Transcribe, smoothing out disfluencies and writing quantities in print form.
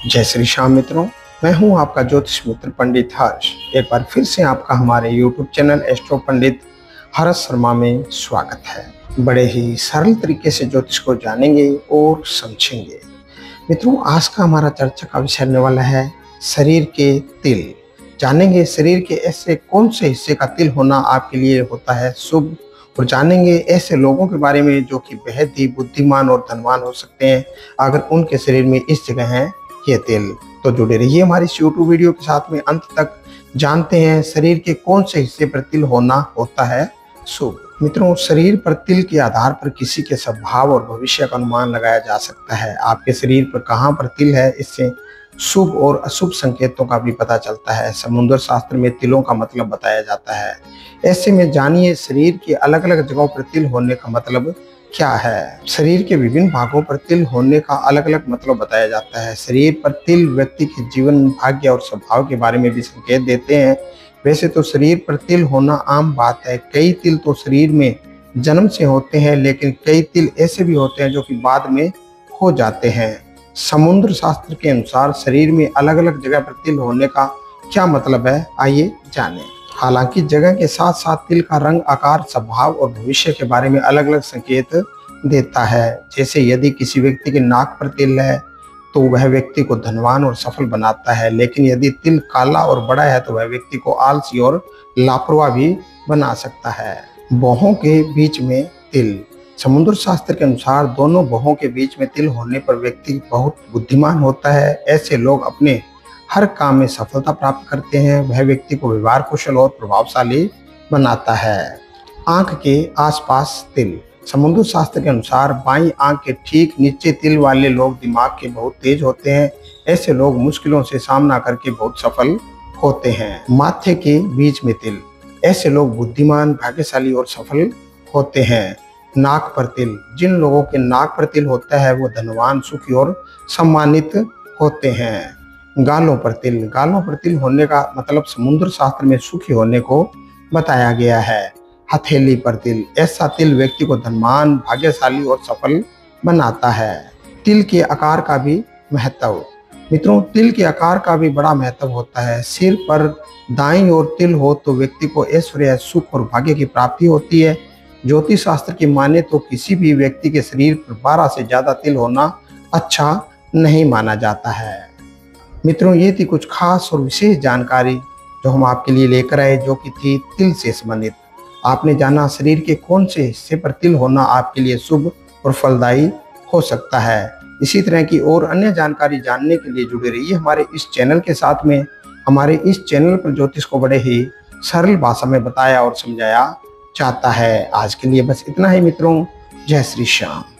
जय श्री श्याम मित्रों, मैं हूं आपका ज्योतिष मित्र पंडित हर्ष। एक बार फिर से आपका हमारे YouTube channel Astro Pandit Harsh Sharma में स्वागत है। बड़े ही सरल तरीके से ज्योतिष को जानेंगे और समझेंगे। मित्रों, आज का हमारा चर्चा का विषय रहने वाला है शरीर के तिल। जानेंगे शरीर के ऐसे कौन से हिस्से का तिल होना आपके लिए होता है शुभ, और जानेंगे ऐसे लोगों के बारे में जो कि बेहद ही बुद्धिमान और धनवान हो सकते हैं अगर उनके शरीर में इस जगह है ये तिल। तो जुड़े रहिए हमारी इस YouTube वीडियो के साथ में अंत तक। जानते हैं शरीर के कौन से हिस्से पर तिल होना होता है शुभ। मित्रों, शरीर पर तिल के आधार पर किसी के स्वभाव और भविष्य का अनुमान लगाया जा सकता है। आपके शरीर पर कहाँ पर तिल है, इससे शुभ और अशुभ संकेतों का भी पता चलता है। समुद्र शास्त्र में तिलों का मतलब बताया जाता है। ऐसे में जानिए शरीर के अलग अलग जगहों पर तिल होने का मतलब क्या है। शरीर के विभिन्न भागों पर तिल होने का अलग अलग मतलब बताया जाता है। शरीर पर तिल व्यक्ति के जीवन, भाग्य और स्वभाव के बारे में भी संकेत देते हैं। वैसे तो शरीर पर तिल होना आम बात है। कई तिल तो शरीर में जन्म से होते हैं, लेकिन कई तिल ऐसे भी होते हैं जो कि बाद में हो जाते हैं। समुद्र शास्त्र के अनुसार शरीर में अलग अलग जगह पर तिल होने का क्या मतलब है, आइए जानें। हालांकि जगह के साथ साथ तिल का रंग, आकार, स्वभाव और भविष्य के बारे में अलग अलग संकेत देता है। जैसे यदि किसी व्यक्ति के नाक पर तिल है तो वह व्यक्ति को धनवान और सफल बनाता है, लेकिन यदि तिल काला और बड़ा है तो वह व्यक्ति को आलसी और लापरवाह भी बना सकता है। भौहों के बीच में तिल। समुद्र शास्त्र के अनुसार दोनों भौहों के बीच में तिल होने पर व्यक्ति बहुत बुद्धिमान होता है। ऐसे लोग अपने हर काम में सफलता प्राप्त करते हैं। वह व्यक्ति को व्यवहार कुशल और प्रभावशाली बनाता है। आंख के आसपास तिल। समुद्र शास्त्र के अनुसार बाईं आंख के ठीक नीचे तिल वाले लोग दिमाग के बहुत तेज होते हैं। ऐसे लोग मुश्किलों से सामना करके बहुत सफल होते हैं। माथे के बीच में तिल। ऐसे लोग बुद्धिमान, भाग्यशाली और सफल होते हैं। नाक पर तिल। जिन लोगों के नाक पर तिल होता है वो धनवान, सुखी और सम्मानित होते हैं। गालों पर तिल। गालों पर तिल होने का मतलब समुद्र शास्त्र में सुखी होने को बताया गया है। हथेली पर तिल। ऐसा तिल व्यक्ति को धनवान, भाग्यशाली और सफल बनाता है। तिल के आकार का भी महत्व। मित्रों, तिल के आकार का भी बड़ा महत्व होता है। सिर पर दाईं ओर तिल हो तो व्यक्ति को ऐश्वर्य, सुख और भाग्य की प्राप्ति होती है। ज्योतिष शास्त्र की माने तो किसी भी व्यक्ति के शरीर पर 12 से ज्यादा तिल होना अच्छा नहीं माना जाता है। मित्रों, ये थी कुछ खास और विशेष जानकारी जो हम आपके लिए लेकर आए, जो कि थी तिल से संबंधित। आपने जाना शरीर के कौन से हिस्से पर तिल होना आपके लिए शुभ और फलदायी हो सकता है। इसी तरह की और अन्य जानकारी जानने के लिए जुड़े रहिए हमारे इस चैनल के साथ में। हमारे इस चैनल पर ज्योतिष को बड़े ही सरल भाषा में बताया और समझाया जाता है। आज के लिए बस इतना ही मित्रों। जय श्री श्याम।